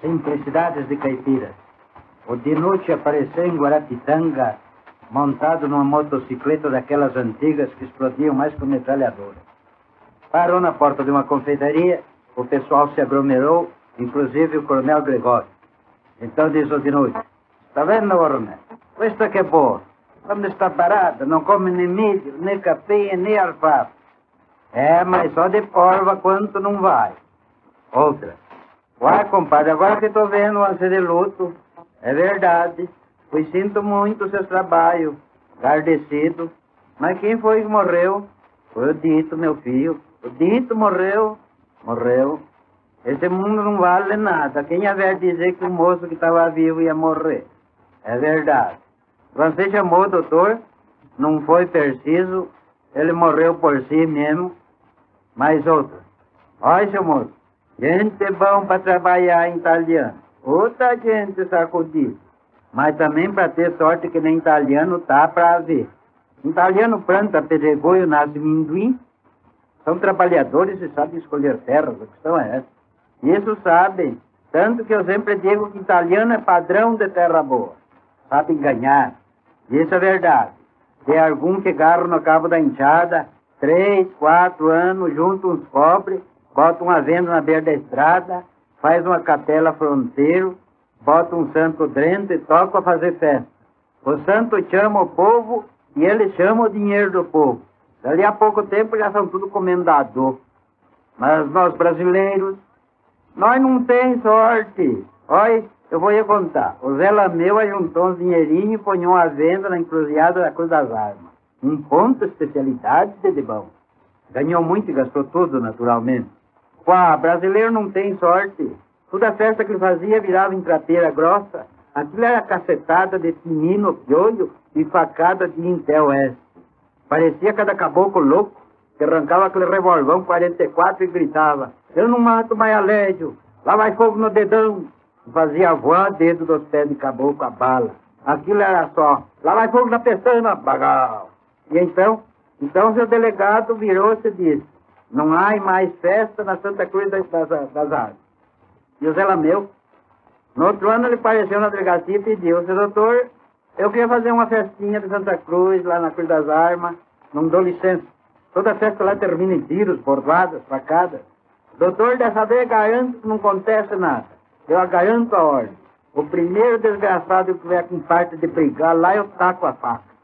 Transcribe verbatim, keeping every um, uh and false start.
Simplicidades de caipira. O Dinucci apareceu em Guarapitanga, montado numa motocicleta daquelas antigas que explodiam mais que metralhadora. Parou na porta de uma confeitaria, o pessoal se aglomerou, inclusive o coronel Gregório. Então diz o Dinucci: "Está vendo, coronel? Esta que é boa. Quando está parada, não come nem milho, nem capim, nem arpado. É, mas só de porva quanto não vai." Outra: "Uai, compadre, agora que estou vendo o de luto, é verdade, pois sinto muito os seus trabalhos, agradecido, mas quem foi que morreu? Foi o Dito, meu filho. O Dito morreu, morreu. Esse mundo não vale nada. Quem haver dizer que o moço que estava vivo ia morrer? É verdade. Você chamou o doutor, não foi preciso, ele morreu por si mesmo." Mais outra: "Olha, seu moço, gente bom para trabalhar em italiano. Outra gente sacudida. Mas também para ter sorte que nem italiano tá para ver. Italiano planta pedregulho, nasce minduim. São trabalhadores e sabem escolher terras. A questão é essa. Isso sabem. Tanto que eu sempre digo que italiano é padrão de terra boa. Sabem ganhar. Isso é verdade. Tem algum que agarra no cabo da enxada, três, quatro anos, junta uns cobres, bota uma venda na beira da estrada, faz uma capela fronteiro, bota um santo dentro e toca a fazer festa. O santo chama o povo e ele chama o dinheiro do povo. Dali a pouco tempo já são tudo comendador. Mas nós brasileiros, nós não tem sorte. Olha, eu vou lhe contar. O Zé Lameu ajuntou uns dinheirinhos e ponhou uma venda na encruzilhada da Cruz das Armas. Um ponto especialidade de bom. Ganhou muito e gastou tudo, naturalmente. Uá, brasileiro não tem sorte. Toda festa que ele fazia virava em trapeira grossa. Aquilo era cacetada de pinino, piolho e facada de intel oeste. Parecia cada caboclo louco que arrancava aquele revolvão quarenta e quatro e gritava: "Eu não mato mais alédio, lá vai fogo no dedão." E fazia voar dedo dos pés de caboclo a bala. Aquilo era só: "Lá vai fogo na pestana, bagal." E então, então seu delegado virou-se e disse: "Não há mais festa na Santa Cruz das, das, das Armas." E o Zé Lameu, no outro ano, ele apareceu na delegacia e pediu: "Seu doutor, eu queria fazer uma festinha de Santa Cruz, lá na Cruz das Armas, não dou licença. Toda festa lá termina em tiros, bordoadas, facadas. Doutor, dessa vez garanto que não acontece nada. Eu garanto a ordem. O primeiro desgraçado que tiver com parte de brigar, lá eu taco a faca."